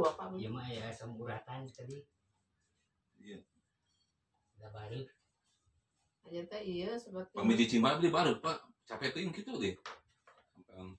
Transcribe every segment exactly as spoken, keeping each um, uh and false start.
baru apa? Iya mah ya asam uratan tadi. Iya. Udah baru. Aja teh iya sebab Kami di Cimba beli baru Pak. Capek ting gitu deh. Sampai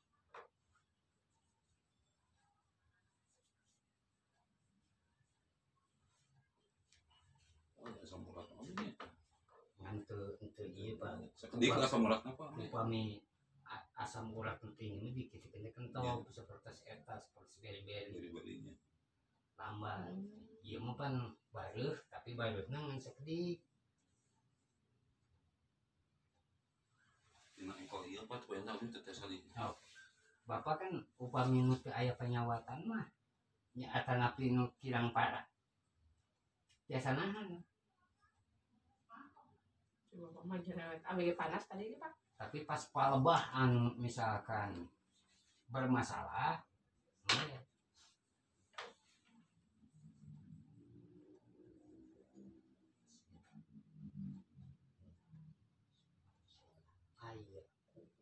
asam urat apa ini? Ngantu itu iya Pak. Sekedik asam urat apa? Upami asam urat penting ini dikit-dikit kental seperti eta seperti beri-beri. Beri-berinya. Tambah. Iya mah pan baru tapi barunya ngan sekedik. Dina engkol iya Pak, supaya tahu tetes kali. Oh. Bapak kan upami nu teu aya penyawatan mah nya atanapi nu kirang parah. Biasa nahan. Coba Pak mah jerawat abg panas tadi ini Pak. Tapi pas palebahan misalkan bermasalah ya. Ayo.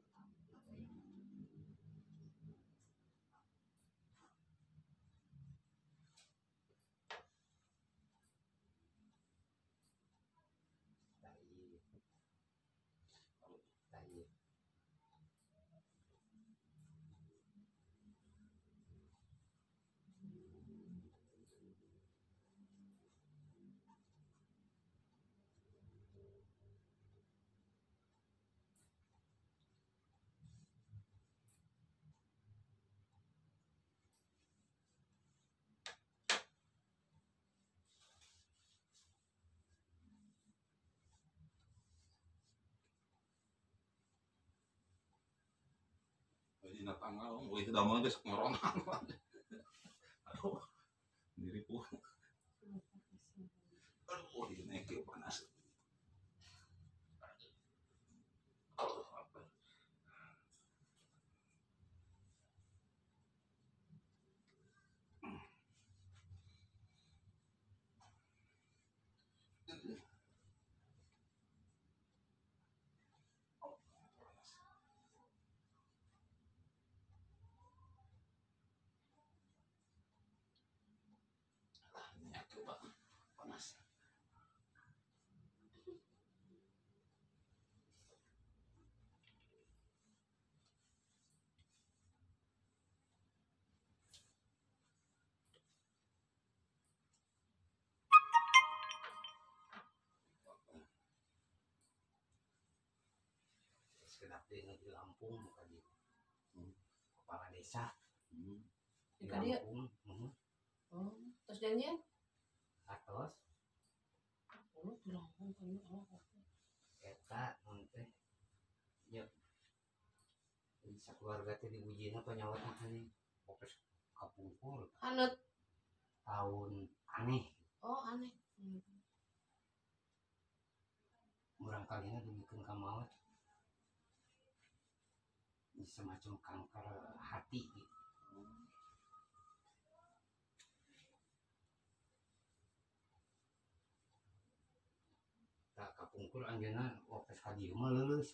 Dina tanggal, woi itu damang geus ngoronan. Aduh. Diri pun. Aduh, ini naik panas. Panas. Sekedap di Lampung muka di hmm. kepala desa hmm. di Lampung. Hmm. Oh, terus janjian? Atos. Oh, di Lampung kan oh. Eta nanti. Ya. Bisa keluarga teh diujiin apa nyawatna aneh. Fokus kapungkur. Anut Tahun aneh. Oh, aneh. Hmm. Murang kalinya dibikeun ka maot. Semacam kanker hati gitu. Tak kapungkur anjeunna waktu ka dieu mah leuleus.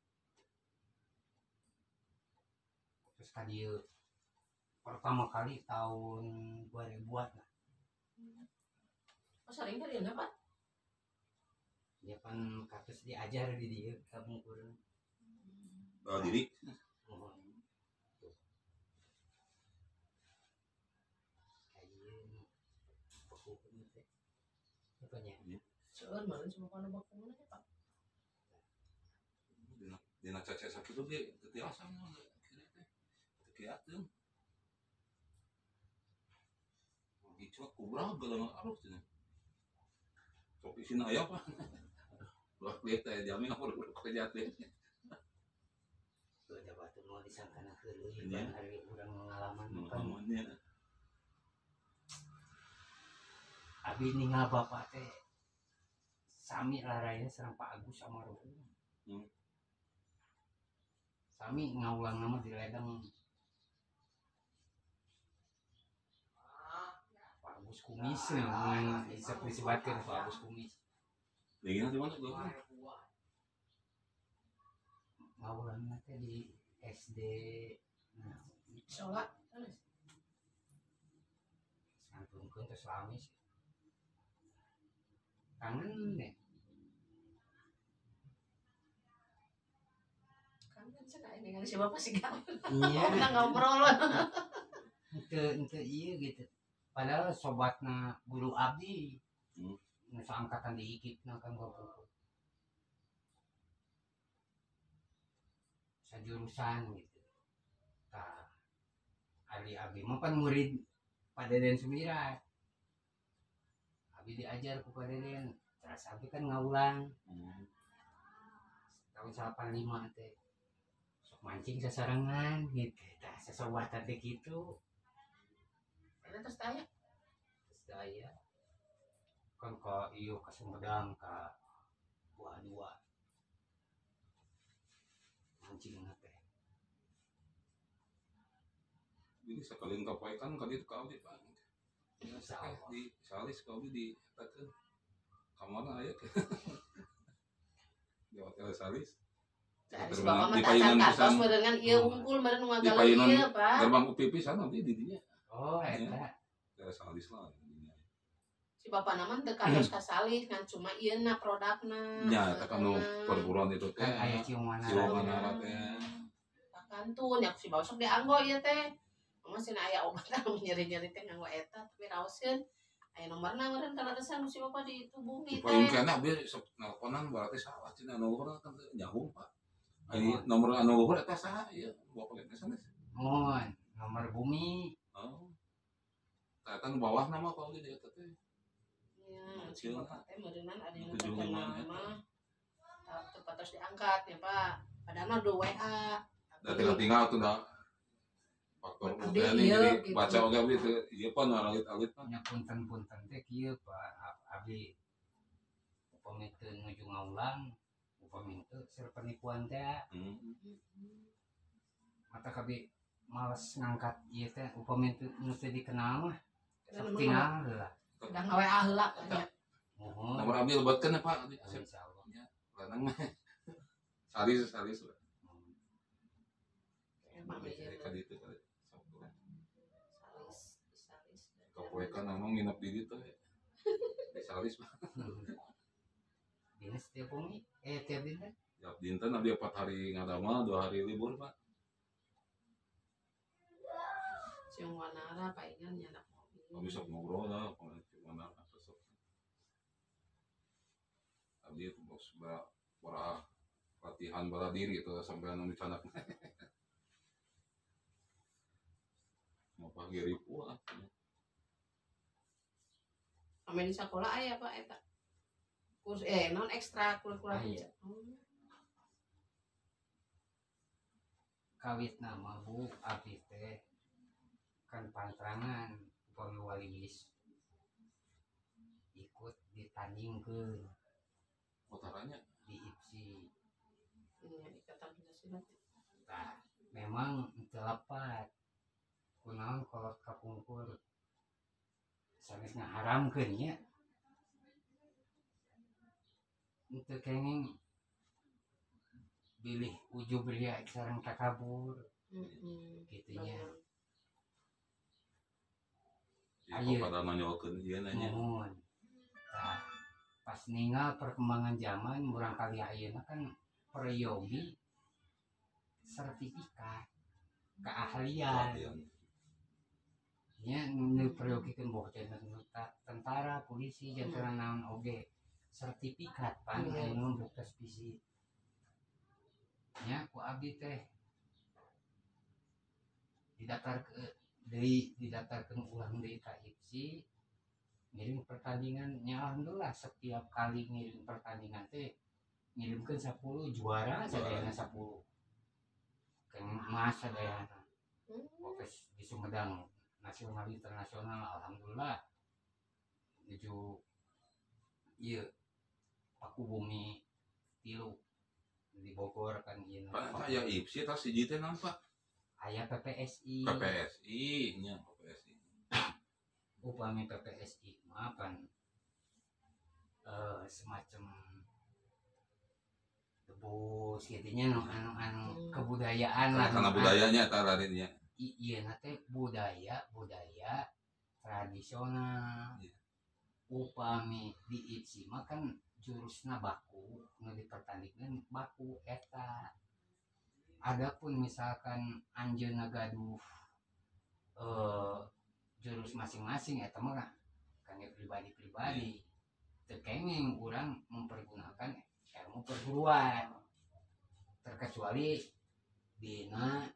Terus ka dieu pertama kali tahun dua ribuan lah. Oh, sering kali ya, Pak? Ya kan katus diajar di dieu kapungkur. Bela diri. Seueur meureun sama kana bakumun aja, Pak. Dina dina cacak sakitu ge teu tiasa mah kira teh. Teu kiateun. Gitu kubrah geuleuh arus cenah. Sok isina aya apa? Luar lihat teh jami apa udah kerja teh. Udah batu mau disangkana heuleuh ban hari urang ngalaman kan. Pengalamannya. Abi ninggal bapak teh sami laraya sareng Pak Agus sama Ruhu. Hmm. Sami ngaulang nama di ledeng. Pak Agus Kumis yang bisa disebutkan Pak Agus Kumis. Lagi di mana tuh? Ngaulang teh di S D. Nah, Sholat. santunkeun terus lamis kangen deh Kangen cenah ini dengan si bapak sih kangen. iya Kita ngobrol. ente ente iya gitu padahal sobatna guru abdi Hmm. nu angkatan di ikipna kan goblok sajurusan gitu tah ari abdi mah kan murid Padeden Sumirat abdi diajar ku Padeden terus abdi kan ngaulang Hmm. tahun delapan puluh lima teh sok mancing sasarangan gitu tah sesobatan teh gitu Ada terus tanya. terus daya kan ka ieu ka Sumedang ka dua dua mancing teh Jadi sekalian kapaikan kali itu kali Pak. Insya Allah. Di salis kali di takeun. Kamana aya ke? Di hotel salis. Cari Di si bapak mah payunan tacan pisan. kantos meureungan ieu Hmm. unggul meureun nu Di ngagalan payunan ieu, Pak. gerbang U P P sana di didinya. oh eta Hotel salis lah. Si bapak nama teu kantos ka salih kan cuma ieu na produkna. Nya tekan nu perguruan itu teh. kan aya cium mana Cium mana teh. Kantun ya si bapak sok dianggo ieu teh. Mama cenah aya obat anu nyeri-nyeri teh nganggo eta tapi raoskeun. Aya nomorna meureun kana kesan si bapak di tubuh Di teh. payun kena bieu sok nelponan berarti salah cenah anu urang kan teu nyambung Pak. Ari nomor anu luhur eta saha ieu? Bapak lihat sana. mohon nomor bumi Oh. Eta nu bawah nama kalau di eta teh. Ya, si bapak teh meureunnan ada yang Tujuh lima terkenal mah. Tepat terus diangkat ya Pak. Padahal mah do W A. Da tinggal-tinggal tuh dah faktor Abdi budaya nih ieu, jadi gitu. baca oge abdi teu ieu pan alit-alit mah. nya punten-punten teh kieu Pak abdi upami teu nuju ngaulang upami teu seur penipuan teh Hmm. mata kabi males ngangkat ieu teh upami teu nu teu dikenal mah sok Nomor- tinggal heula Udah nge W A heula nya. mohon Nomor abdi lebatkeun ya Pak. Abdi Oh, asep insyaallah lanang mah. Salis salis we. Emang Abdi ieu ka ditu kali. Sabtu. salis salis. Kapoekan emang nginep di ditu ya. Di salis mah. dinas tiap wengi eh tiap dinten Tiap dinten abdi empat hari ngadamel, dua hari libur Pak. Cium wanara paingan nyanak mobil. Abdi sok ngobrol lah, kalau mana apa sok. Abdi itu bos bara bara latihan bela diri itu sampai anu dicanak. Mau pagi ribu lah. Ame di sekolah aya Pak eta. Kurs eh non ekstra kurikuler. Aya. Hmm. kawit nama bu abdi teh kan pantrangan upami walis ikut ditandingkeun Motoranya di I P S I Iya ikatan Pancasila. nah memang telepat kunaon kolot kapungkur sanes ngaharamkeun nya untuk kenging bilih ujub ria sareng takabur Heeh. gitunya ya Ayo. pada nanyolkeun ieu nanya. mohon nah, pas ninggal perkembangan zaman murang kali ayeuna kan peryogi sertifikat keahlian Latihan. nya nu peryogi boh tentara polisi jangan naon oge sertifikat pan Iya. anu bukti fisik nya ku abdi teh didaftar ke deui didaftarkeun ulang deui ka I P S I ngirim pertandingan nya alhamdulillah setiap kali ngirim pertandingan teh ngirimkeun sepuluh juara sadayana sepuluh keng emas sadayana Popes di Sumedang nasional internasional alhamdulillah menuju ieu Paku Bumi tilu di Bogor kan ieu Pak aya I P S I tas hiji teh naon Pak? aya P P S I P P S I nya P P S I. upami P P S I mah kan eh semacam debus gitunya anu anu anu kebudayaan lah Karena budayanya eta lainnya. I- iya nate budaya budaya tradisional. Iya. Upami di I P S I mah kan jurusna baku nu dipertandingkan baku eta. Adapun misalkan anjeunna gaduh eh, jurus masing-masing eta mah kangge pribadi-pribadi. Teu kenging urang mempergunakan ilmu perguruan. Terkecuali dina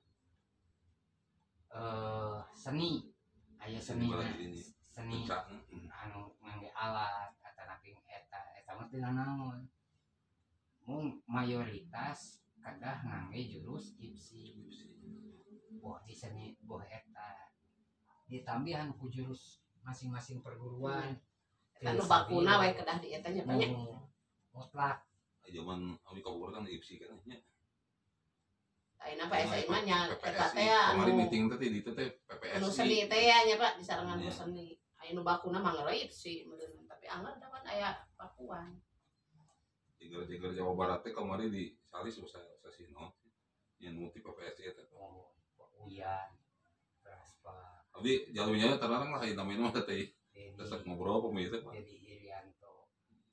eh, seni aya senina seni anu ngangge alat eta naking eta eta mah teu naon. Mung mayoritas kadah ngangge jurus I P S I. Boh di seni boh eta ditambihan ku jurus masing-masing perguruan. Eta nu bakuna we kedah di eta nya banyak. Mutlak. Zaman abi kabupaten I P S I kan nya. Ayeuna Pak S I mah nya eta teh kemarin anu meeting teh di teh P P S I. anu seni teh ya nya Pak di sarangan ku seni. Ayeuna bakuna mah ngeureut I P S I meureun tapi anggar dapat aya bakuan. Jeger-jeger Jawa Barat teh kemarin di Salis usah sasino. Yang multi P P S I eta. Oh, Uyan. Raspa. Abi jalurnya terlarang lah yang namanya mah teh. Terus ngobrol pemirsa Pak. Jadi Irianto.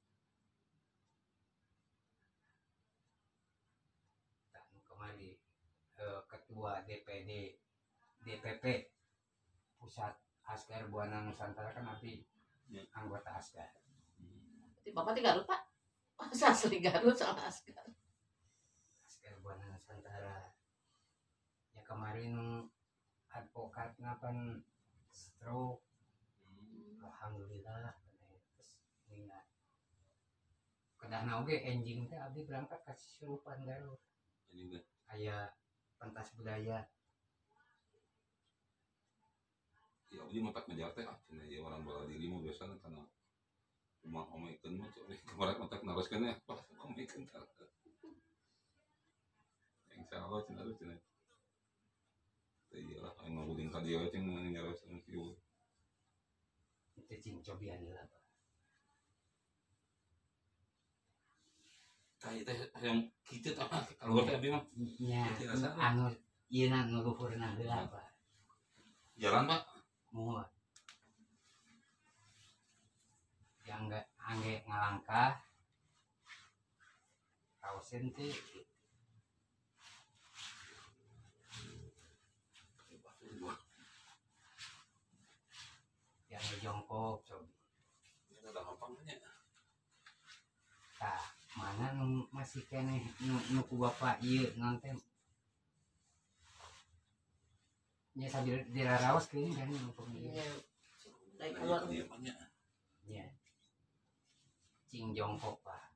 Dan kemarin eh, ketua D P D D P P Pusat Askar Buana Nusantara kan nanti Ya. anggota Askar. Berarti Bapak di Garut Pak. Pas asli Garut sama Askar. Askar Buana Nusantara. Ya kemarin advokat ngapan stroke. Alhamdulillah terus ingat kedah oge enjing teh abdi berangkat ka Surupan Garut. Ini teh Aya pentas budaya. ya abi mah tak ngejar teh ah cenah ya orang bala diri mah biasana kana rumah omekeun mah cenah kemarin mah tak naroskeun ya pas omekeun tah. Insyaallah cenah cenah. Teh iyalah anu nguding ka dieu teh nyarosan kieu. Itu cing cobian lah Pak. Tah teh yang kitu tah kalau teh abi mah Nya anu ieu na nu luhurna heula Pak. jalan Pak. Muat. Yang enggak angge ngalangkah kausen teh yang ngejongkok coba. Ya ada gampangnya. Tah, mana nu masih kene nu nu ku bapak ieu naon teh. Nya sambil diraraos keuing kan nu pemieu. Iya. Dari Nah, keluar. dia banyak. Nya. Cing jongkok Pak.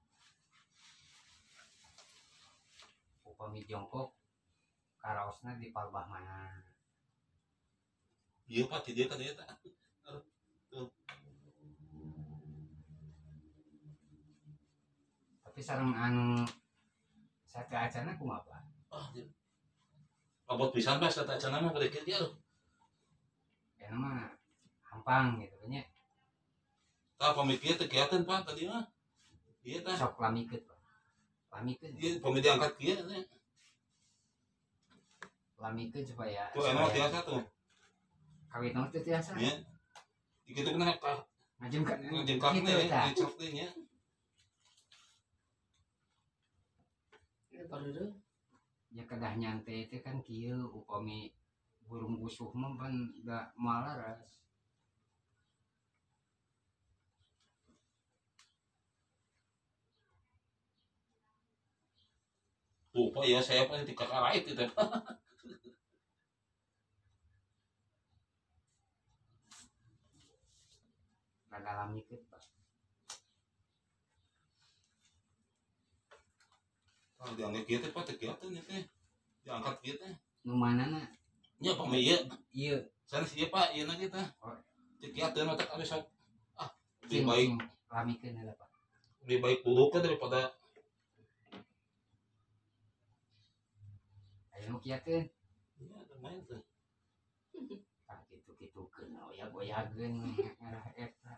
Upami jongkok karaosna di palbah mana. Iya Pak, dia tadi eta. Tapi sareng anu sate acana kumaha Pak? Ah, dia. Abot pisan Pak, sate acana mah bade kieu dia. Ya mah hampang gitu nya. Tah pamikir teh kegiatan Pak tadi mah. Ieu tah. Sok lamikeun Pak. Lamikeun. Ieu pamit diangkat kieu teh. Lamikeun supaya Tuh enak tiasa tuh. kawin nama teh tiasa. Iya. Ikitu kena ka Ngajengkeun ngejengkak gitu teh, tah. ngecok teh nya. Ini baru Ya kedah nyantai itu kan kieu upami burung busuh mah pan da malaras. Tuh Pak ya saya pasti dikakarait itu Pak. Rada lamikeun Pak. Ah diangkat kieu teh Pak teh kegiatan ya teh. Diangkat kieu teh. Nu manana Nya pamit ieu. ieu Sanes ieu Pak, ieu na kita. Oh. Kegiatan mah tak anu sok. Ah, cing lebih baik cing lamikeun heula Pak. lebih baik duduk kan daripada Aya nu kieukeun. ya lumayan tuh. Tah kitu-kitukeun oya-oyageun ngarah eta.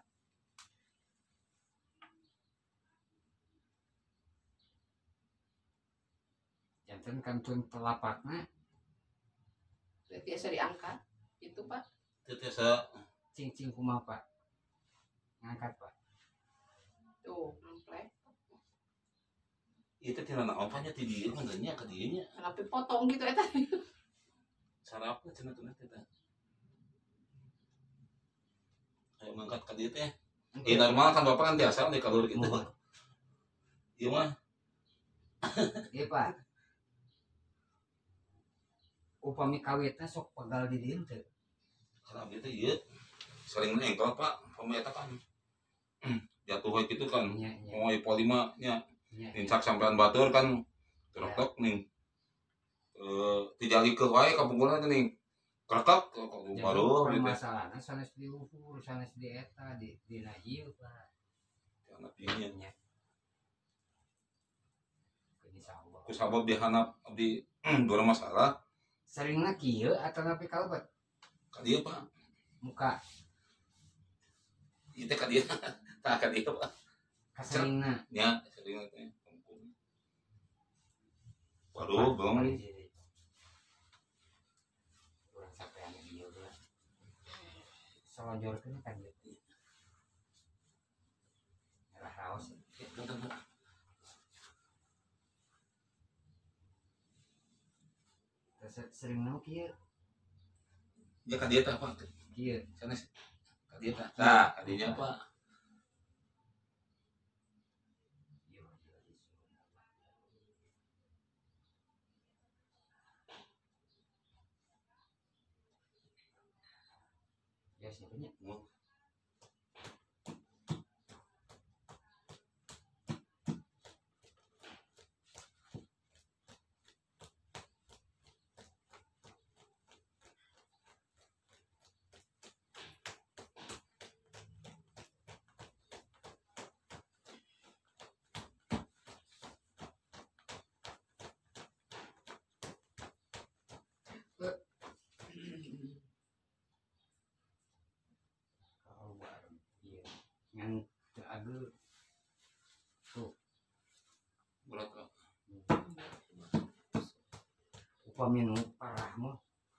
Janten kantun telapakna biasa diangkat. Itu Pak. Teu tiasa cing-cing kumaha Pak? Ngangkat Pak. Tuh, ngamplek. Itu tina naon nya ti dieu mah nya ka dieu nya. Kenapa potong gitu eta? Sarapna cenah teh teh. Ayo ngangkat ka dieu teh. Eh normal kan Bapak kan biasa di kalur gitu. Ieu mah. Iya Pak. Upami kawitna sok pegal di dieu teh. Karena gitu ieu sering nengkel Pak, pami eta kan. Jatuh we kitu kan. Nya nya. Oh ieu lima nya. Nya. Nincak sampean batur kan trok-trok ning eh tijalikeun wae ka punggulna teh ning kretek baru gitu. Masalahna sanes diukur, sanes di eta di dina ieu Pak. Karena pieu Nya. Insyaallah. ku sabab dihanap di dua masalah Seringna kieu atau nepi kalebet? ka dieu Pak. Muka Ieu teh ka dieu. Tah ka dieu Pak. kaseringna. Nya sering teh. Waduh, belum. Urang sampean ieu lah. Selonjorkeun ka dieu. Merah raos. Terus sering nau kieu. Ya ka dieu tah Pak. Kieu. Sanes ka dieu tah. Tah, ka dieu nya Pak. Ya sebenarnya. Yang agak tuh Berat Pak. upami nu parah mah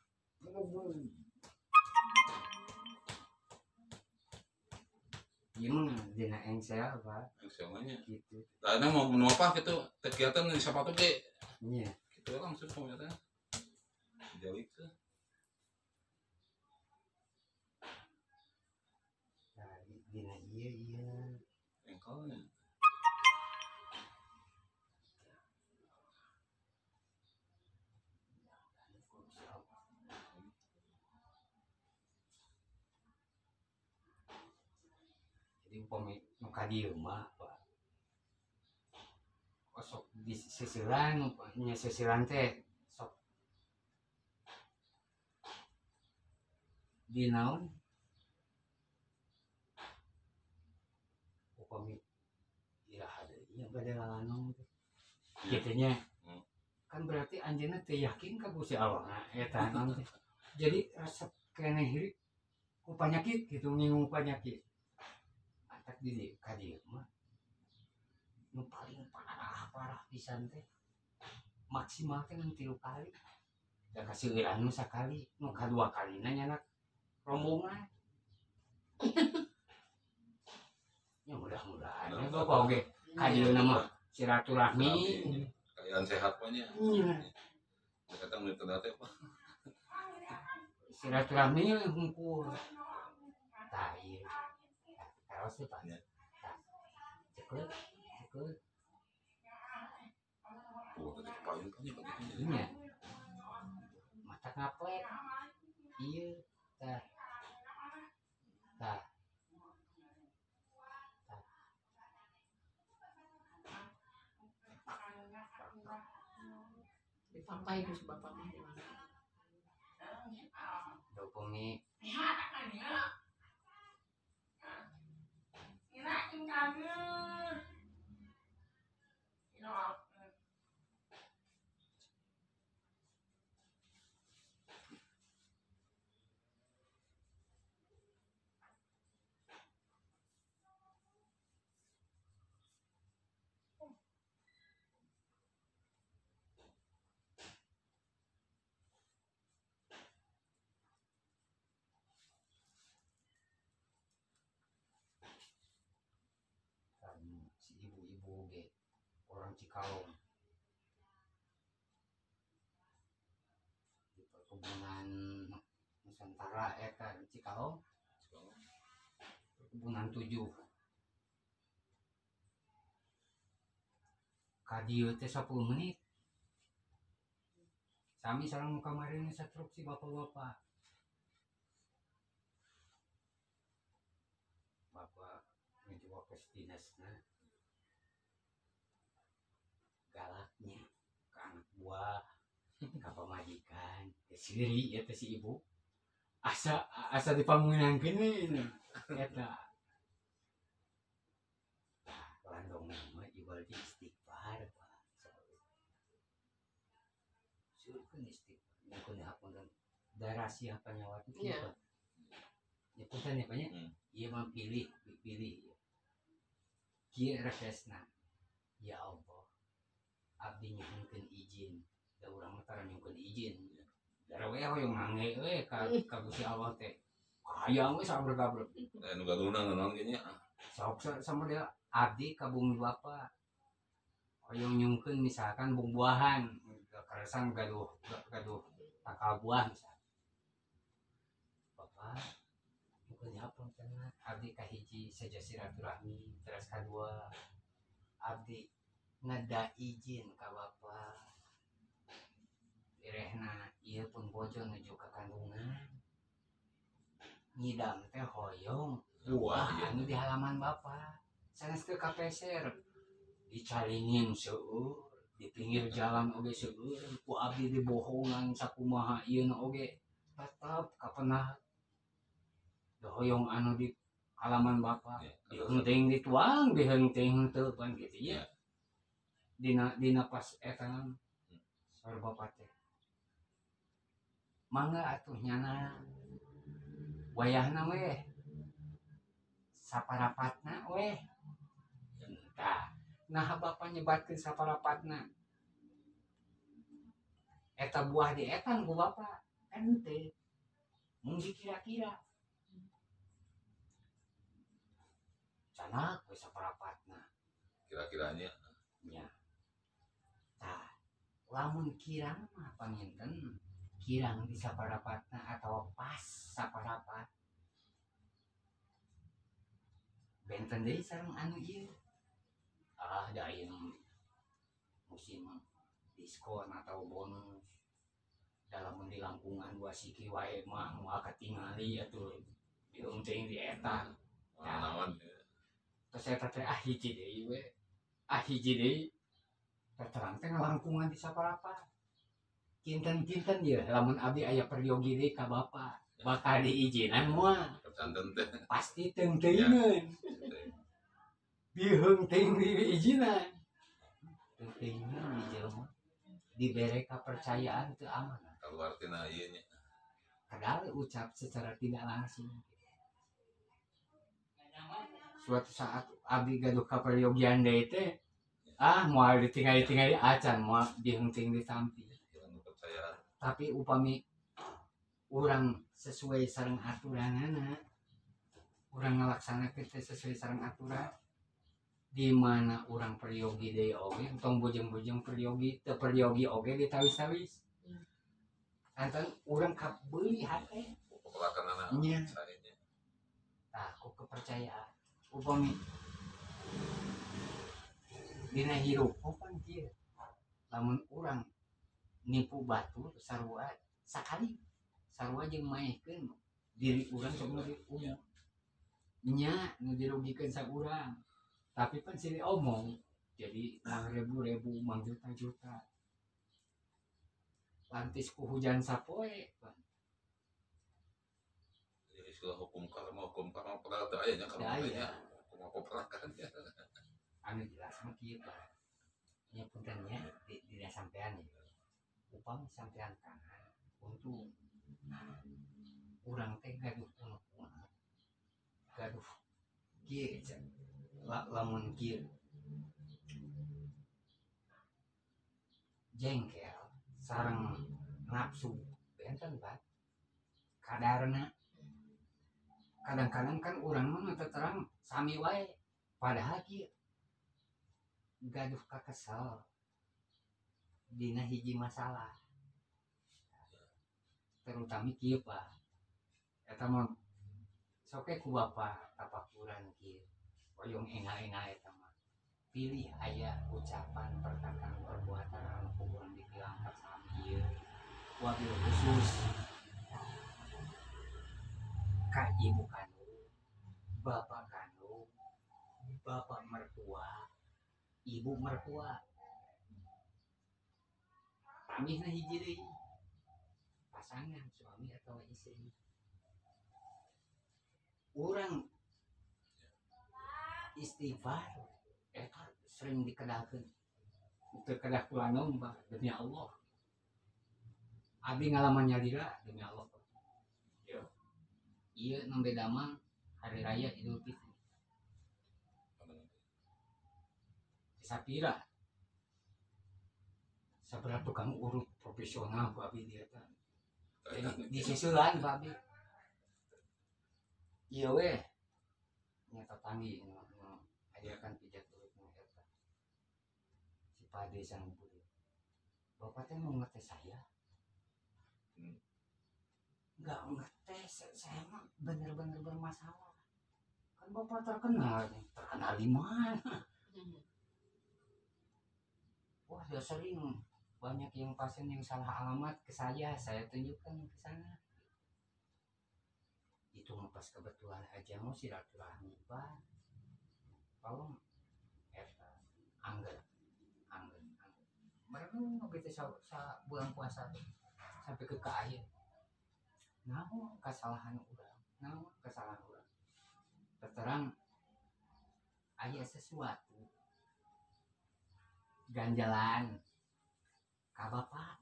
gimana dina engsel Pak Semuanya. gitu. Lah mau mau apa gitu kegiatan di sepatu ge. Iya. Gitu langsung ternyata. Jauh ke. Nah, dina iya iya. Engkolnya. Jadi upami nu ka dieu mah Pak. Sok di sisiran nya sisiran teh sok di naon upami iraha deui bade lalanong teh kitu nya kan berarti anjeunna teu yakin ka Gusti Allah na eta naon teh jadi resep keneh hirup ku panyakit gitu ngingung panyakit atak di ka dieu mah nu paling parah parah pisan teh maksimal teh ngan tilu kali da kaseueuran nu sakali nu kadua kalina nya rombongan. Ya mudah-mudahan ya bapak oge kajian nama silaturahmi Kayaan sehat pokoknya. iya Kata menit teh Pak. silaturahmi hungkul tah ieu karos teh Pak tah cekeut cekeut Oh, tadi kepain kan ya begitu. iya mata ngaplek ieu tah tah Dipapai Gus Bapak mah gimana? dopemi ibu-ibu ge orang Cikalong di perkebunan Nusantara eta di Cikalong perkebunan tujuh ka dieu teh sepuluh menit sami sareng kamarin satruk si bapak-bapak bapak ngejual ke dinasna galaknya ke anak buah ke pemajikan ke sendiri ya si ibu asa asa dipamunangkeun eta landong nama ibarat istighfar Pak surkeun istighfar nyakun hapunten darah siapa nyawat itu Iya. Pak ya punten ya Pak nya Hmm. ieu mah pilih pilih kieu requestna ya Allah abdi nyuhunkeun izin da urang mah tara nyuhunkeun izin dara we hoyong nangge we ka ka Gusti Allah teh hayang we sabrek-abrek Eh nu gaduna naon ge nya. sok sama dia abdi ka bumi bapa hoyong nyungkeun misalkan buah-buahan keresan gaduh gaduh takal buah misalkan bapak mungkin apa karena abdi kahiji saja silaturahmi terus kedua abdi ngada izin ka bapak irehna ieu pun bojo nuju ka kandungan ngidam teh hoyong buah anu di halaman bapak sanes teu kapeser dicalingin seueur di pinggir jalan oge seueur ku abdi dibohongan sakumaha ieu na oge tetep kapenah hoyong anu di halaman bapak dihenteng dituang dihenteng teu pan kitu ya dina dina pas eta sor bapak teh mangga atuh nyana wayahna weh saparapatna weh entah nah bapak nyebatkeun saparapatna eta buah di etan ku bapak ente mun dikira-kira canak we saparapatna Kira-kiranya nya tah lamun kirang mah panginten kirang di saparapatna atau pas saparapat benten deui sareng anu ieu ah da aya musim diskon atau bonus dalam di langkungan dua siki wae mah moal katingali atuh diunteng di eta naon terus eta teh ah hiji deui we ah hiji deui terang teh langkungan di saparapat kinten-kinten ye lamun abdi aya peryogi deui ka bapak bakal diizinan moal kesanten teh pasti teunteuingeun diheungteung diizinan teunteuingeun di jelema dibere kepercayaan teu amanah keluar tina ieu nya. padahal ucap secara tidak langsung suatu saat abdi gaduh kaperyogian deui teh ah moal ditinggali-tingali acan moal diheungteung ditampi Kepercayaan tapi upami urang sesuai sareng aturanana urang ngalaksanakeun teh sesuai sareng aturan di mana urang peryogi deui oge tong bujeng-bujeng peryogi teu peryogi oge ditawis-tawis antan urang kabeuli hate pokokna nya saenya tah ku kepercayaan upami dina hirup opan kieu lamun urang nipu batur sarua sakali sarua jeung maehkeun diri urang sok nu diumum nya nu dirugikeun saurang tapi kan sini omong jadi mang ribu-ribu mang juta-juta lantis ku hujan sapoe jadi istilah hukum karma hukum karma padahal teu aya nya teu karma nya aya hukum apa perakan anu jelas mah kieu Pak nya punten nya di dina sampean ya upami sampean kana untuk urang teh gaduh unek-unek gaduh kieu la, lamun kieu jengkel sareng nafsu benten Pak kadarna kadang-kadang kan urang mah teu terang sami wae padahal kieu gaduh kakesel dina hiji masalah terutama kieu Pak eta mah soke ku Bapak tapakuran kieu hoyong enga-enga eta mah pilih aya ucapan perkataan perbuatan anu kurang ditilangkat sama ieu wabil khusus ka ibu kandung bapak kandung bapak mertua ibu mertua pamihna hiji deui pasangan suami atau istri urang istighfar eta sering dikedahkeun teu kedah kula naon Pak demi Allah abdi ngalaman nyalira demi Allah yo ieu nu beda mah hari raya Idul Fitri sapira saberat tukang urut profesional Pak Abi dia kan di sisulan Pak Abi iya weh nyata tanggi ajakan pijat urut nu eta si Pade sang budi bapak teh mau ngetes saya nggak ngetes saya mah bener-bener bermasalah kan bapak terkenal nih terkenal di mana wah sudah sering banyak yang pasien yang salah alamat ke saya saya tunjukkan ke sana itu pas kebetulan aja mau silaturahmi Pak tolong eta angger angger angger merenung begitu sa, sa bulan puasa sampai ke akhir namun kesalahan urang namun kesalahan urang terterang aya sesuatu ganjalan ka bapak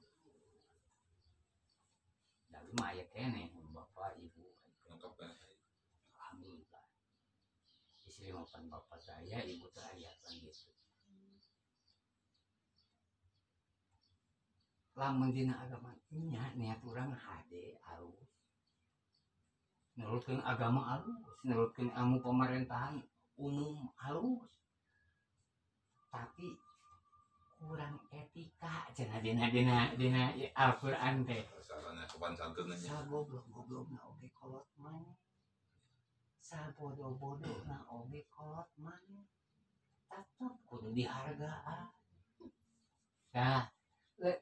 dari mah aya keneh bapak ibu alhamdulillah istri maupun bapak saya ibu saya kan gitu lamun dina agama nya niat urang hade alus nurutkeun agama alus nurutkeun ilmu pemerintahan umum alus tapi kurang etika cenah dina dina dina Al-Qur'an teh Salahnya sopan santunnya. sagoblok-goblokna oge kolot maneh sabodoh-bodohna oge kolot maneh tetep kudu dihargaan nah le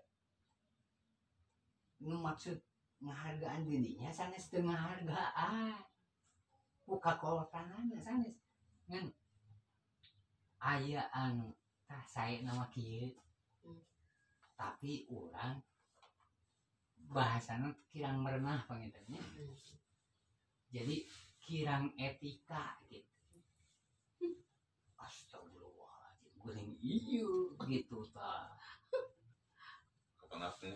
nu maksud ngahargaan dirinya sanes teu ngahargaan buka kolotanana sanes ngan aya anu tah sae nama kieu hmm. tapi urang bahasana kirang merenah pangintennya hmm. jadi kirang etika gitu hmm. Astagfirullahaladzim geuning ieu gitu tah kapan aslinya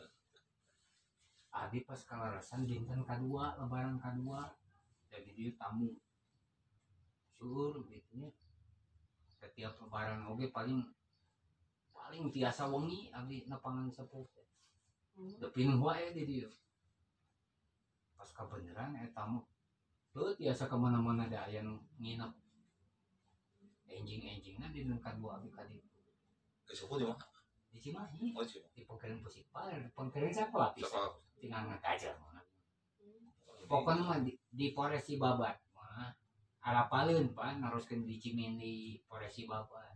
abi pas kalarasan dinten kadua lebaran kadua jadi dia tamu syukur gitu nya setiap lebaran oge paling paling tiasa wengi abdi nepangan sepuh hmm. da pinuh wae di dieu pas kabeneran eta mah teu tiasa kemana-mana da aya nu nginep enjing-enjingna di nu kadua abdi ka ditu geus di mana di Cimahi oh Cimahi di Pengkeren Pusipal Pengkeren siapa lapis tinggal ngakajar mah pokoknya mah di, di Polres Cibabat mah alapaleun Pak naroskeun di Cimindi Polres Cibabat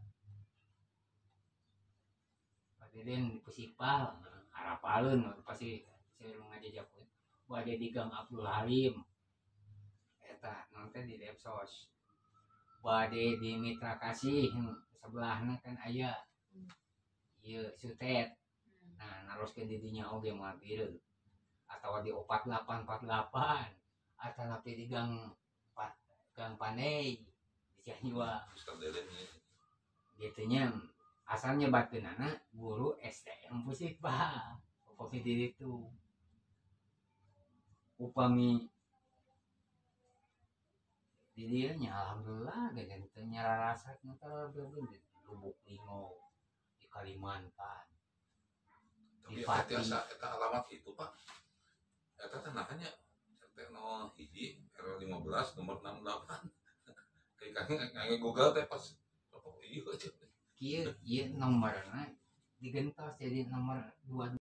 padeden di Pusipal alapaleun pasti saya ngajajakeun bade di Gang Abdul Halim eta nanti di Depsos bade di Mitra Kasih sebelahna kan aya ieu Sutet nah naroskeun di dinya oge mah bireun atau di empat delapan empat delapan atau tapi di Gang Gang Pandai di Cianjur gitu nya asalnya batinana guru S D M Pusipal upami di itu upami di dia nya alhamdulillah gak gitu nyarasat ntar berbeda Lubuk Lingo di Kalimantan di Pati asa eta alamat itu Pak eta teh nahanya no hiji R lima belas nomor enam puluh delapan kayak kakek ngage Google teh pas oh iya kieu ieu nomorna digentos jadi nomor dua